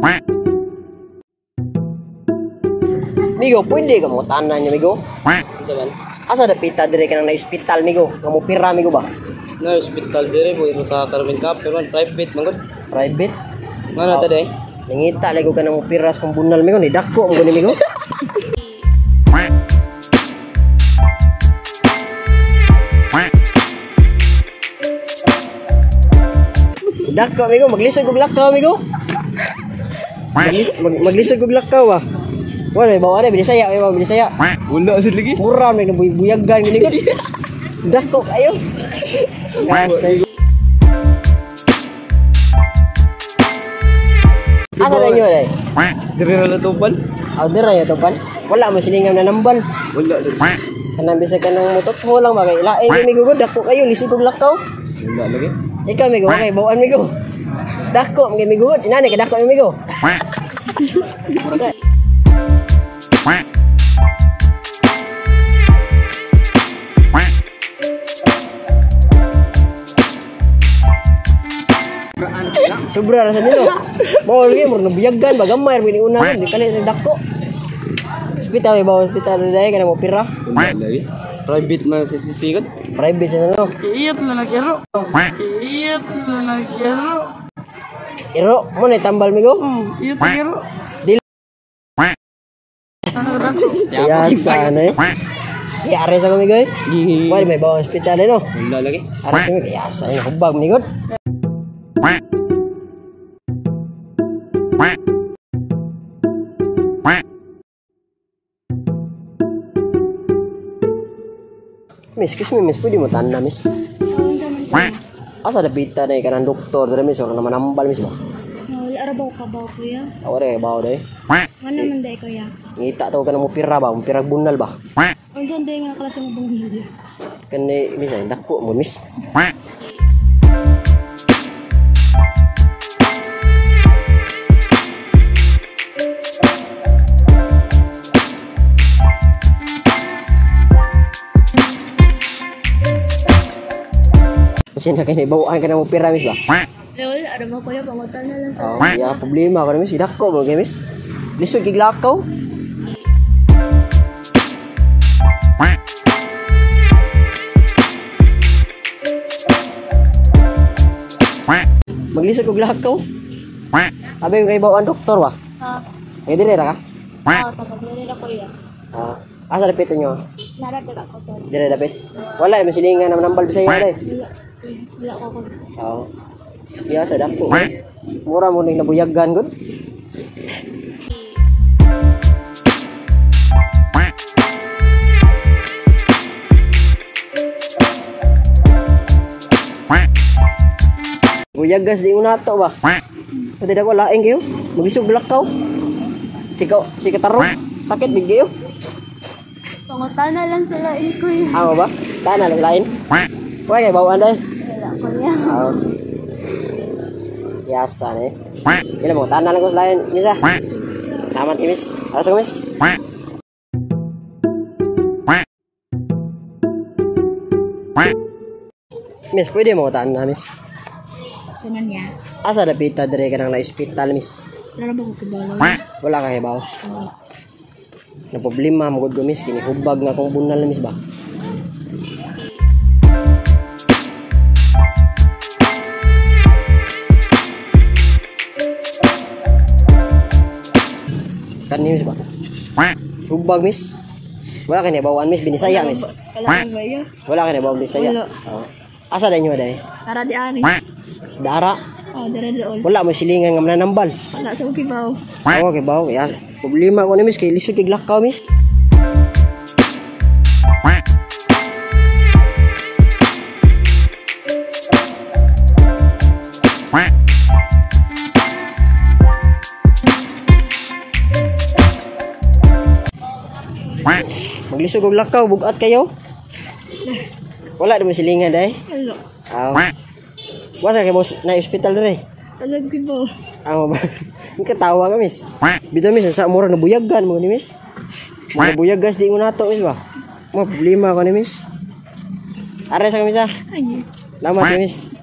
Migo, pwede ka mo tanan niya, Migo? Jaman. Asa dapita dire ka nang na-hospital, Migo? Nga mo pira, Migo ba? Na hospital dire po ito sa Carmen Cup pero private man gud. Private? Mana ta day? Nangita lagi ka nang mo piras kung bunal, Migo. Ni dako mo gani, Migo. Dako, Migo. Maglisod kog lakaw, Migo. Maglisod kog lakaw, ah. Wala, bawa na, binisaya, binisaya. Wala sid lagi. Mura, may buyagan, gini, Migo. Dako, ayo. Asa na nyo, day? Dire ra tupan. Order ayo topan. Wala mo silingam na nambal. Wala sid. Kanang bisag ka nang mutot mo lang bagay. Lain kay migo dako kayo lisod kog lakaw. Wala lagi. Ikaw migo kay bawaan migo. Dako mga migo. Inani ka dako migo. Sobra ra sa nilo. Bawal gyud mo nabiyagan bagamay mi ni una di kali dako. Hospital ba hospital dai kana mo pira. Wala lagi. Private man sa sisigat. Private sa no. Iyat na nagyaro. Iyat na nagyaro. Iro mo na tambal migo. Iyat na nagyaro. Yasa na eh. Yari sa kami goy. Wala may bawa hospital no. Wala lagi. Aras kami yasa ina hubag ni god. Miss, excuse me, miss, pwede mo tanda, miss? Asa dapita na kanang doktor, dere miss, wala naman ambal, miss ba? Wala arabaw ka ba, kuya? Awara kay bawo day. Nga naman day, kuya. Ngita to ka mo pira ba, mo pirag bunal ba? Unsan day nga klase mo bang Kani miss, ay dako mo miss. Kasi na kini bawaan ka na mo pira miss ba? Wala arabaw, kuya. Pangutan na lang sa... Oh, ya problema ka na miss, dako mo kay miss. Lisod kig lakaw. Maglisod kog lakaw. Abi kay bawaan doktor ba? Eh dire ra ka? Tapos na kuya. Asa dapit nyo? Naradaga ko to. Dire dapit. Wala may silingan naman nambal bisaya dai. Wala ko ko. Oo. Iya sa dako. Mura mo ning nabuyagan gud. Buyagas di unato ba? Pwede na ko laing kayo. Magisog lakaw. Si katarong. Sakit big kayo. Pangutan na lang sila, kuya. Amo ba? Tana lang lain. Kuha kay bawaan dai. Wala, kuya. Oo. Yasa na eh. Ilan mo, tana lang ko sa lain. Misa. Naman imis. Alas ko miss. Miss, pwede mo tana miss. Kuman niya. Asa dapita dire ka nang na-hospital miss. Arabaw ko ba? Wala ka kay bawo. Na problema mo gud miss kini hubag nga kung bunal miss ba. Kan miss ba? Hubag miss. Wala kay bawaan miss binisaya miss. Kailangan ba yun? Wala kay bawaan binisaya. Wala. Oo. Asa da nyo day? Tara di ani. Dara. Oh, dara doon. Wala mo silingan nga mananambal. Wala sa ukibaw. Oo kay bawo kay problema ko ni miss kay lisod kay lakaw miss. Maglisod og lakaw bugat kayo. Wala naman silingan day. Wala. Wasa kay boss na hospital dire. Alam ko ba? Amo ba? Ang katawa ka miss. Bitaw miss sa mura nabuyagan mo ni miss. Mo nabuyagas di mo nato miss ba? Mo problema ko ni miss. Are sa miss ah. Ay. Lamat miss.